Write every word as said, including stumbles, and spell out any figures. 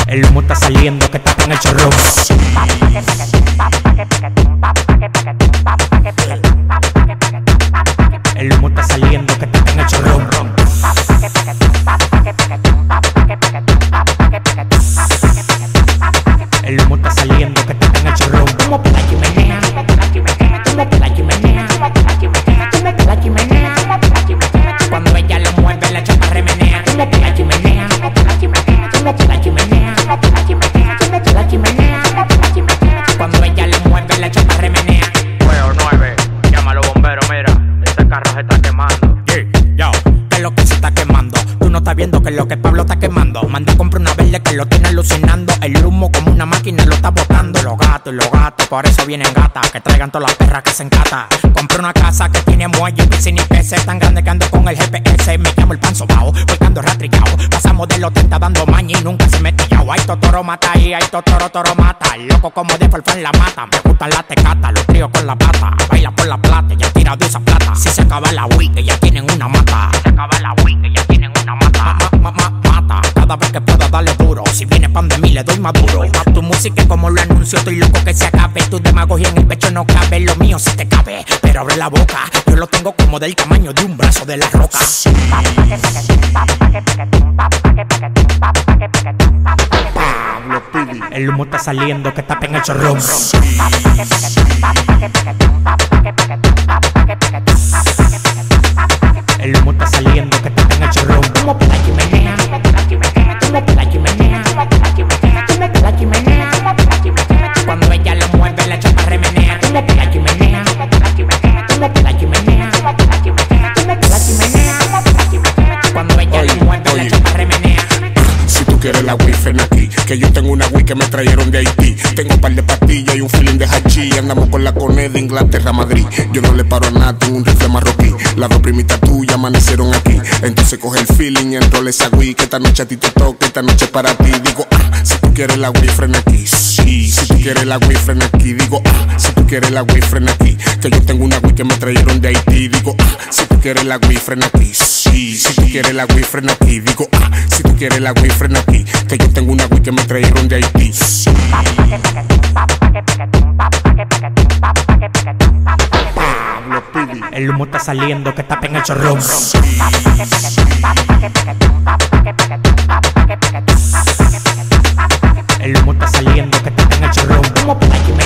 El humo está saliendo que está en el chorrón. El humo está saliendo que está en el chorrón. El humo está saliendo que está en el chorrón. Como por la chimenea, como por la chimenea, como por la chimenea, como por la chimenea, como por la chimenea, como por la chimenea. Cuando ella lo mueve la chapa remenea. Como por la chimenea, como por la chimenea, como por la chimenea, como por la chimenea, como por la chimenea, como por la chimenea. Cuando ella lo mueve la chapa remenea. Nueve nueve, llama a los bomberos, mira, ese carro se está quemando. Yeah, yo, ¿qué es lo que se está quemando? Tú no estás viendo que es lo que Pablo está quemando. Manda a comprar una verde que lo tiene alucinando. El humo como una máquina lo está botando. Los gatos y los gatos, por eso vienen gatas. Que traigan todas las perras que se encata. Compré una casa que tiene muelle, piscina y P C. Tan grande que ando con el G P S. Me llamo el pan sobao, volcando rastrillao. Pasamos de los treinta dando maña y nunca se metillao. Hay totoro mata y hay totoro toro mata. Loco como de en la mata. Me gustan las tecatas, los tríos con la pata. Baila por la plata, ya tira de esa plata. Si se acaba la week, que ya tienen una mata. Si se acaba la week, que ya tienen una mata. Ma, ma, ma, mata, cada vez que pueda darle duro. Si viene pan de mí, le doy maduro. Tu música es como lo anuncio, estoy loco que se acabe. Tu demagogia en el pecho no cabe, lo mío si te cabe. Pero abre la boca, yo lo tengo como del tamaño de un brazo de la roca. El humo está saliendo que tapa en el chorrón. El humo está saliendo que tapa en el chorrón. Como por la chimenea, como por la chimenea, como por la chimenea, como por la chimenea, como por la chimenea, como por la chimenea. Cuando ella lo mueve la chapa remenea. Como por la chimenea, como por la chimenea, como por la chimenea, como por la chimenea, como por la chimenea, como por la chimenea. Cuando ella lo mueve la chapa remenea. Si tú quieres la wifi aquí, que yo tengo una wii que me trajeron de Haití. Tengo un par de pastillas y un feeling de hachí. Andamos con la cone de Inglaterra a Madrid. Yo no le paro a nada, tengo un rifle marroquí. Las dos primitas tuyas amanecieron aquí. Entonces coge el feeling y enrola esa wii. Que esta noche a ti te toca, esta noche es para ti. Digo, ah, si tú quieres la wii, frena aquí. Sí, si tú quieres la wii, frena aquí. Digo, ah, si tú quieres la wii, frena aquí. Que yo tengo una wii que me trajeron de Haití. Digo, ah, si tú quieres la wii, frena aquí. Sí, si tú quieres la wii, frena aquí. Digo, ah, si tú quieres la wii, frena aquí. Que yo tengo una wii que me trajeron de Haití. El humo está saliendo que tapa en el chorrón. El humo está saliendo que tapa en el chorrón. Como por la